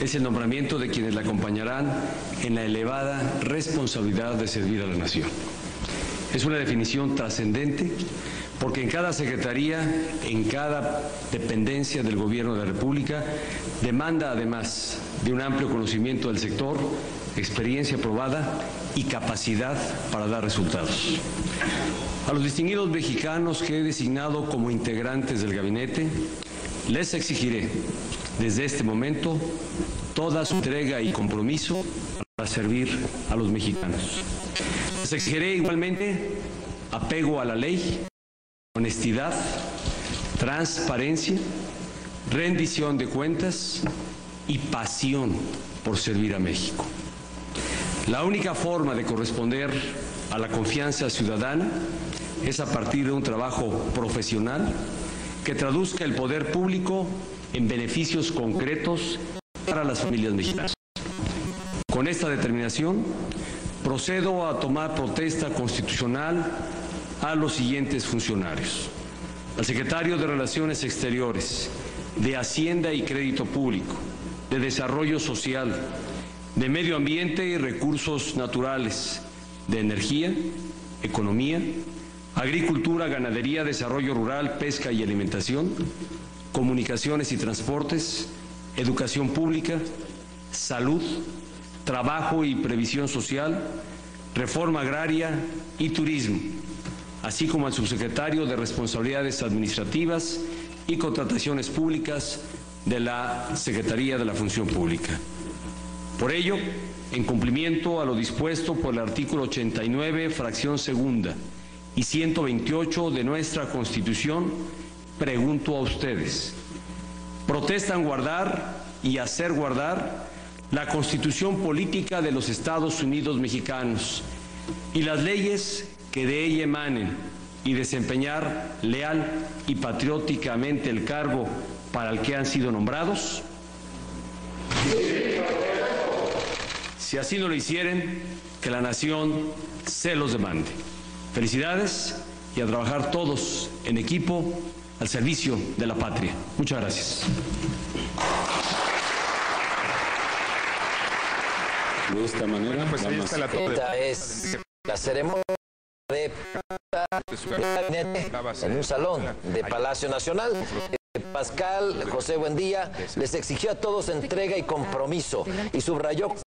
es el nombramiento de quienes la acompañarán en la elevada responsabilidad de servir a la nación. Es una definición trascendente porque en cada secretaría, en cada dependencia del Gobierno de la República, demanda además de un amplio conocimiento del sector, experiencia probada y capacidad para dar resultados. A los distinguidos mexicanos que he designado como integrantes del gabinete, les exigiré desde este momento toda su entrega y compromiso para servir a los mexicanos. Les exigiré igualmente apego a la ley, honestidad, transparencia, rendición de cuentas y pasión por servir a México. La única forma de corresponder a la confianza ciudadana es a partir de un trabajo profesional que traduzca el poder público en beneficios concretos para las familias mexicanas. Con esta determinación, procedo a tomar protesta constitucional a los siguientes funcionarios: al secretario de Relaciones Exteriores, de Hacienda y Crédito Público, de Desarrollo Social, de Medio Ambiente y Recursos Naturales, de Energía, Economía, Agricultura, Ganadería, Desarrollo Rural, Pesca y Alimentación, Comunicaciones y Transportes, Educación Pública, Salud, Trabajo y Previsión Social, Reforma Agraria y Turismo, así como al subsecretario de Responsabilidades Administrativas y Contrataciones Públicas de la Secretaría de la Función Pública. Por ello, en cumplimiento a lo dispuesto por el artículo 89, fracción segunda, y 128 de nuestra Constitución, pregunto a ustedes: ¿protestan guardar y hacer guardar la Constitución política de los Estados Unidos mexicanos y las leyes que de ella emanen y desempeñar leal y patrióticamente el cargo para el que han sido nombrados? Si así no lo hicieren, que la nación se los demande. Felicidades y a trabajar todos en equipo al servicio de la patria. Muchas gracias. De esta manera, pues ahí está esta es la ceremonia de gabinete en un salón de Palacio Nacional. Pascal José Buendía les exigió a todos entrega y compromiso y subrayó